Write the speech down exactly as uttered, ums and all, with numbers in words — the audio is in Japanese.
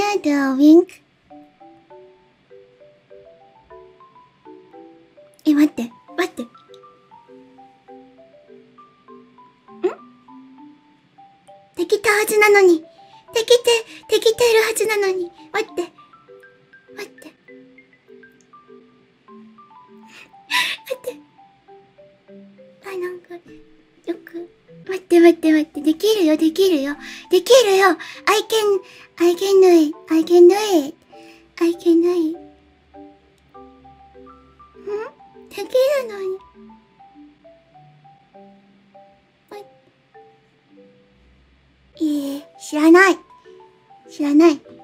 wanna do a wink? え、待って、待って。ん？できたはずなのに。できて、できてるはずなのに。待って。待って。待って。あ、なんか、よく。待って待って待って。できるよ、できるよ。できるよ。I can, I can do it. I can do it. I can do it. ん？できるのに。いいえ、知らない。知らない。